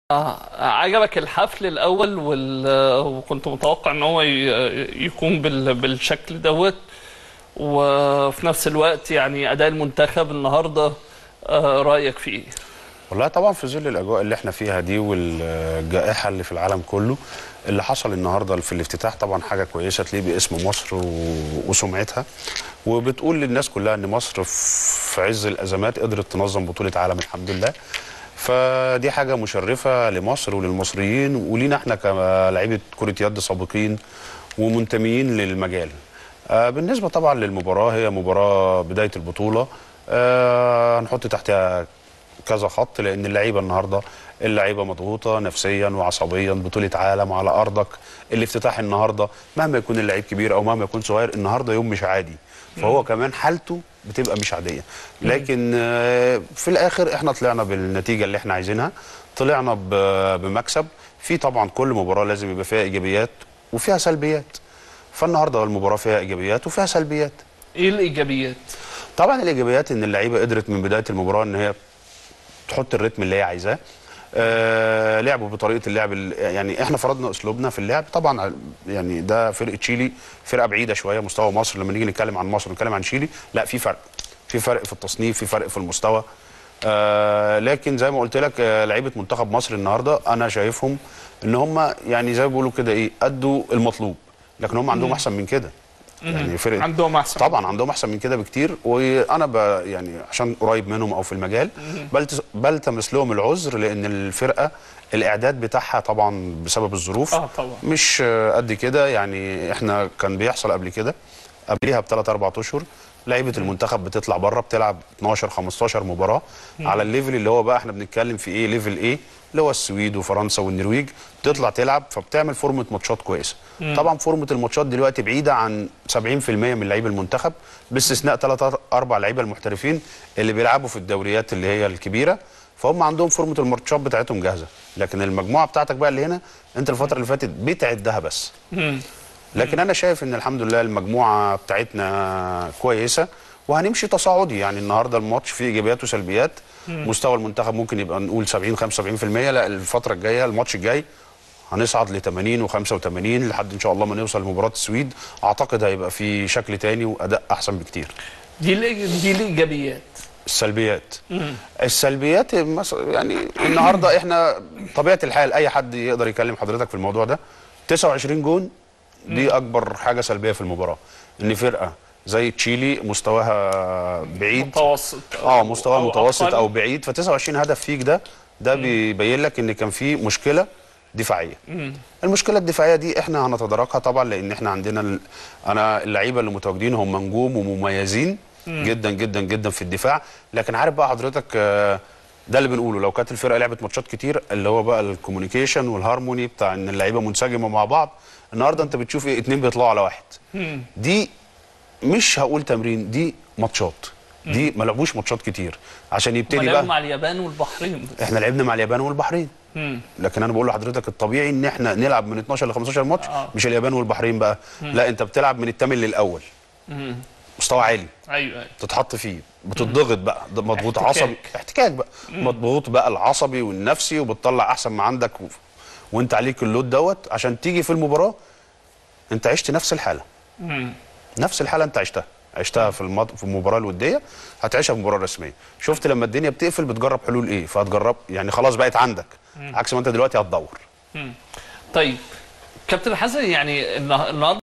عجبك الحفل الأول وكنت متوقع ان هو يكون بالشكل دوت. وفي نفس الوقت يعني أداء المنتخب النهارده، رأيك فيه ايه؟ والله طبعا في ظل الاجواء اللي احنا فيها دي والجائحه اللي في العالم كله، اللي حصل النهارده في الافتتاح طبعا حاجه كويسه تليق باسم مصر وسمعتها، وبتقول للناس كلها ان مصر في عز الازمات قدرت تنظم بطوله عالم الحمد لله. فدي حاجه مشرفه لمصر وللمصريين ولينا احنا كلاعيبه كره يد سابقين ومنتميين للمجال. بالنسبه طبعا للمباراه، هي مباراه بدايه البطوله، هنحط تحتها كذا خط، لان اللعيبه النهارده مضغوطه نفسيا وعصبيا، بطوله عالم على ارضك. الافتتاح النهارده مهما يكون اللعيب كبير او مهما يكون صغير، النهارده يوم مش عادي، فهو كمان حالته بتبقى مش عاديه. لكن في الاخر احنا طلعنا بالنتيجه اللي احنا عايزينها، طلعنا بمكسب. في طبعا كل مباراه لازم يبقى فيها ايجابيات وفيها سلبيات، فالنهارده المباراه فيها ايجابيات وفيها سلبيات. ايه الإيجابيات؟ طبعا الايجابيات ان اللعيبه قدرت من بدايه المباراه ان هي تحط الريتم اللي هي عايزاه. لعبوا بطريقه اللعب يعني احنا فرضنا اسلوبنا في اللعب. طبعا يعني ده فرقه تشيلي، فرقه بعيده شويه مستوى مصر. لما نيجي نتكلم عن مصر ونتكلم عن تشيلي، لا في فرق، في التصنيف، في فرق في المستوى. لكن زي ما قلت لك، لعيبه منتخب مصر النهارده انا شايفهم ان هم يعني زي ما بيقولوا كده ايه، ادوا المطلوب، لكن هم عندهم احسن من كده. يعني فرقه عندهم احسن، طبعا عندهم احسن من كده بكتير، وانا يعني عشان قريب منهم او في المجال بلتمس لهم العذر، لان الفرقه الاعداد بتاعها طبعا بسبب الظروف طبعا مش قد كده. يعني احنا كان بيحصل قبل كده، قبليها بثلاث اربع اشهر لعيبه المنتخب بتطلع بره بتلعب 12 15 مباراه على الليفل اللي هو بقى احنا بنتكلم في ايه، ليفل ايه اللي هو السويد وفرنسا والنرويج، تطلع تلعب فبتعمل فورمه ماتشات كويسه. طبعا فورمه الماتشات دلوقتي بعيده عن 70% من لعيب المنتخب، باستثناء 3 4 لعيبه المحترفين اللي بيلعبوا في الدوريات اللي هي الكبيره، فهم عندهم فورمه الماتشات بتاعتهم جاهزه. لكن المجموعه بتاعتك بقى اللي هنا انت الفتره اللي فاتت بتعدها بس. لكن انا شايف ان الحمد لله المجموعه بتاعتنا كويسه وهنمشي تصاعدي. يعني النهارده الماتش فيه ايجابيات وسلبيات. مستوى المنتخب ممكن يبقى نقول 70 75%، لا الفتره الجايه الماتش الجاي هنصعد ل 80 و85 لحد ان شاء الله ما نوصل لمباراه السويد. اعتقد هيبقى في شكل تاني واداء احسن بكتير. دي الايجابيات. السلبيات، السلبيات يعني النهارده احنا طبيعه الحال اي حد يقدر يكلم حضرتك في الموضوع ده. 29 جون دي اكبر حاجه سلبيه في المباراه، ان فرقه زي تشيلي مستواها بعيد، متوسط مستوى متوسط او بعيد، ف 29 هدف فيك ده بيبين لك ان كان في مشكله دفاعيه. المشكله الدفاعيه دي احنا هنتداركها طبعا، لان احنا عندنا انا اللعيبه اللي متواجدين هم نجوم ومميزين جدا جدا جدا في الدفاع. لكن عارف بقى حضرتك، ده اللي بنقوله، لو كانت الفرقه لعبت ماتشات كتير اللي هو بقى الكوميونيكيشن والهارموني بتاع ان اللعيبه منسجمه مع بعض، النهارده انت بتشوف ايه، اتنين بيطلعوا على واحد. دي مش هقول تمرين، دي ماتشات، دي ما لعبوش ماتشات كتير عشان يبتدي بقى. مع اليابان والبحرين بس. احنا لعبنا مع اليابان والبحرين. لكن انا بقول لحضرتك الطبيعي ان احنا نلعب من 12 ل 15 ماتش. مش اليابان والبحرين بقى، لا انت بتلعب من الثامن للاول. مستوى عالي، ايوه تتحط فيه، بتضغط بقى، مضغوط عصبي، احتكاك بقى، مضغوط بقى العصبي والنفسي، وبتطلع احسن ما عندك وانت عليك اللود دوت عشان تيجي في المباراه انت عشت نفس الحاله. نفس الحاله انت عشتها في المباراه الوديه، هتعيشها في المباراه الرسميه. شفت لما الدنيا بتقفل بتجرب حلول ايه، فهتجرب يعني خلاص بقت عندك، عكس ما انت دلوقتي هتدور. طيب كابتن حسن، يعني النهارده